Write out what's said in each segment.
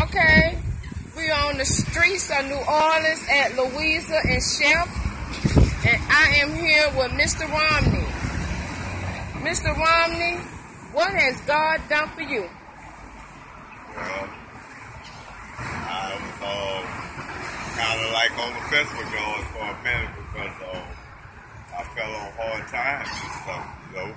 Okay, we on the streets of New Orleans at Louisa and Chef, and I am here with Mr. Romney. Mr. Romney, what has God done for you? Well, I was kind of like on the fence with God for a minute because I fell on hard times and stuff, you know.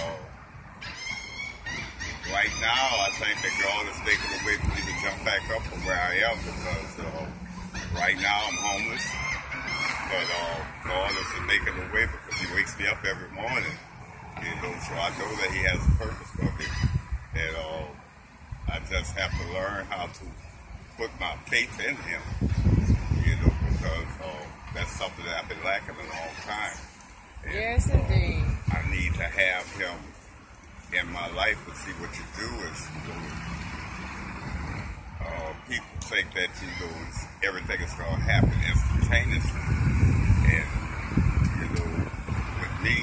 But right now, I think that God is making a way for me to jump back up from where I am because right now I'm homeless. But God is making a way because He wakes me up every morning, you know. So I know that He has a purpose for me, and I just have to learn how to put my faith in Him, you know, because that's something that I've been lacking a long time. And, yes, indeed. I need to have Him in my life. But see, what you do is, people think that, you know, everything is going to happen instantaneously. And, you know, with me,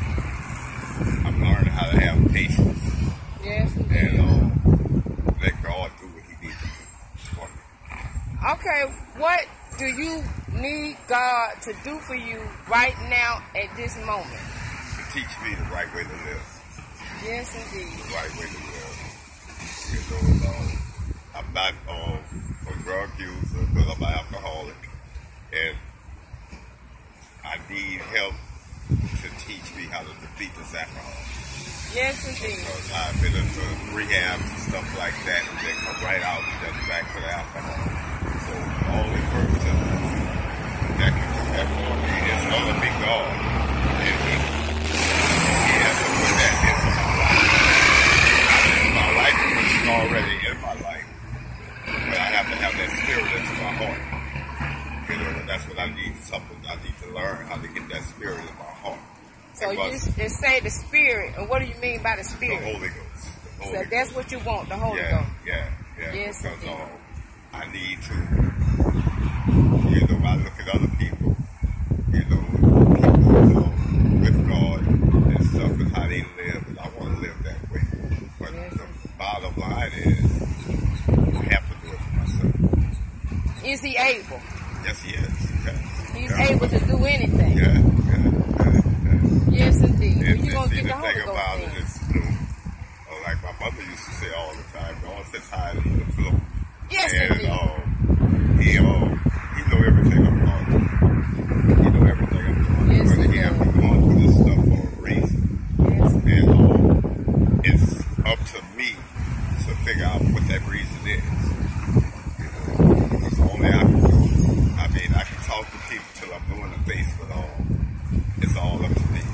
I'm learning how to have patience. Yes, indeed. And let God do what He needs to do for me. Okay, what do you need God to do for you right now at this moment? To teach me the right way to live. Yes, indeed. The right way to live. You know, I'm not a drug user, but I'm an alcoholic. And I need help to teach me how to defeat this alcohol. Yes, indeed. Because I've been into rehabs and stuff like that, and then come right out and just back to the alcohol. So the only person that can do that for me is going to be God. And He has to put that into my life. Not into my life because it's already in my life. But I have to have that spirit into my heart. You know, and that's what I need. Something I need to learn, how to get that spirit in my heart. So you just say the Spirit, and what do you mean by the Spirit? The Holy Ghost. The Holy So that's Ghost. what you want, the Holy Yeah, Ghost. yeah. Yes, because indeed. I need to, you know, I look at other people, you know, people with God and stuff and how they live, and I want to live that way. But yes. The bottom line is, I have to do it for myself. Is He able? Yes, He is. Yes. He's able to do anything. Yeah. Yes, indeed. And You're going to see, get the the Holy thing Ghost about in. it is, you know, like my mother used to say all the time, God sits higher than the floor. Yes, And indeed. He know everything I'm going through. He know everything I'm going through. Yes, And He have me going through this stuff for a reason. Yes. And it's up to me to figure out what that reason is. You know, because only I can do. I mean, I can talk to people till I'm blue in the face, but it's all up to me.